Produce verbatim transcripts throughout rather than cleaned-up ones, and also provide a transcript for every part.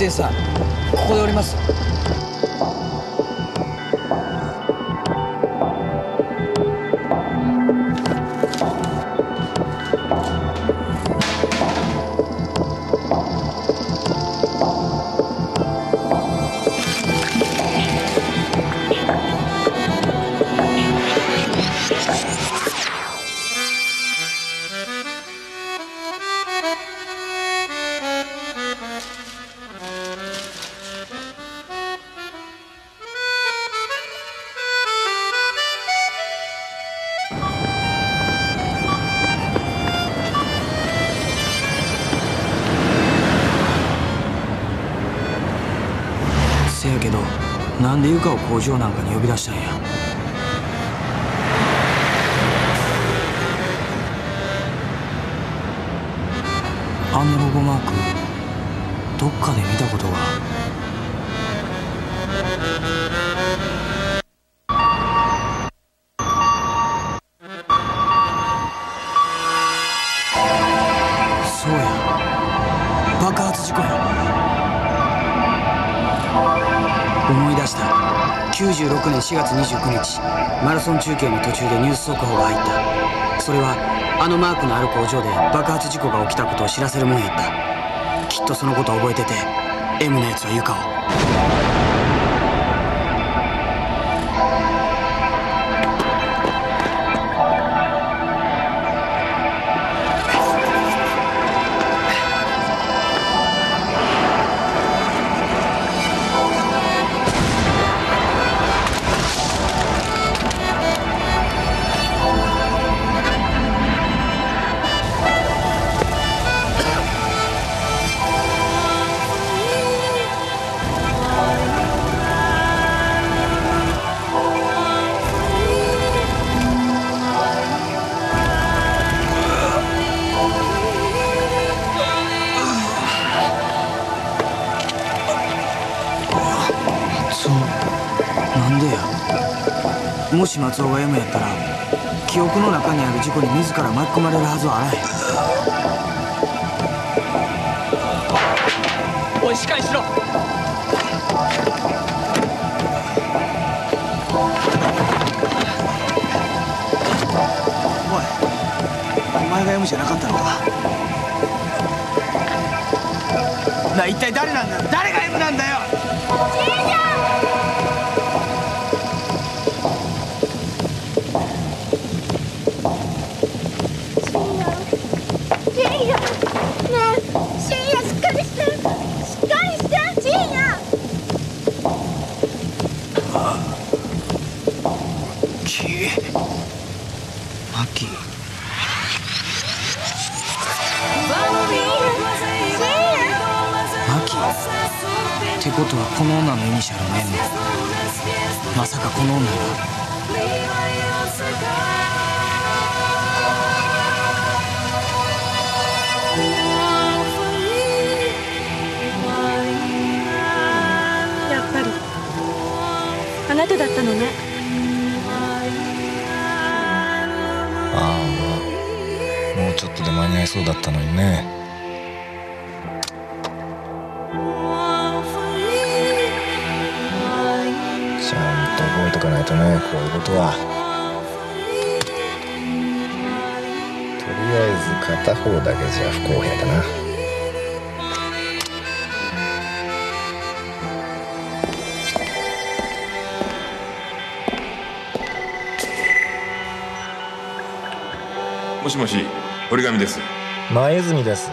転手さん、ここで降ります。せやけど、なんでユカを工場なんかに呼び出したんや。あのロゴマーク、どっかで見たことが。そうや、爆発事故や。思い出した。きゅうじゅうろくねんしがつにじゅうくにち、マラソン中継の途中でニュース速報が入った。それはあのマークのある工場で爆発事故が起きたことを知らせるもんやった。きっとそのことを覚えてて M のやつはユカを。もし松尾が M やったら、記憶の中にある事故に自ら巻き込まれるはずはあらへん。おい、しっかりしろ。おい、お前が M じゃなかったのか。なあ、一体誰なんだ。誰が M なんだよ。じいちゃん。マキマキってことはこの女のイニシャルの M。 まさかこの女が。 やっぱりあなただったのね。 もうちょっとで間に合いそうだったのにね。ちゃんと覚えとかないとね、こういうことは。とりあえず片方だけじゃ不公平だな。 もしもし、折り紙です。 前泉です。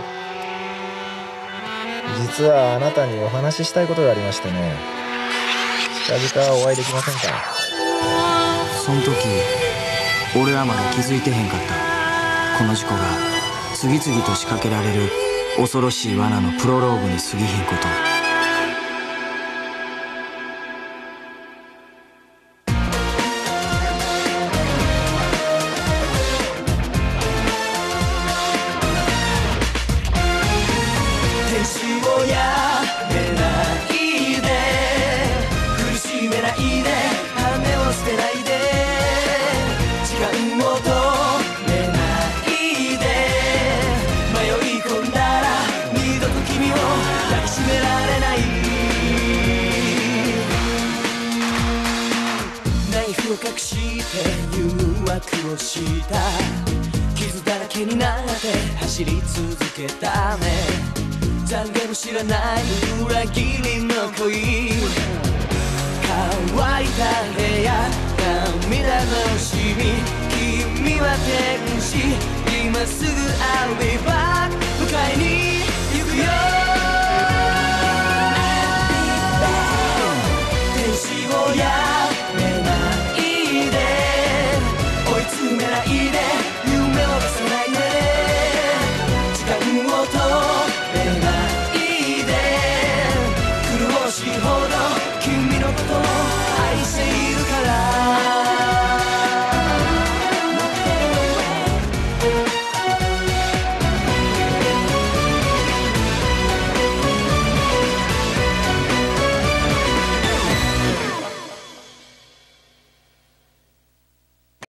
実はあなたにお話ししたいことがありましてね。近々お会いできませんか？ その時俺はまだ気づいてへんかった。この事故が次々と仕掛けられる恐ろしい罠のプロローグに過ぎひんこと。 迷い込んだら二度と君を抱きしめられないナイフを隠して誘惑をした傷だらけになって走り続けたね残念も知らない裏切りの恋乾いた部屋涙のシミ君は天使今すぐ I'll be back 迎えに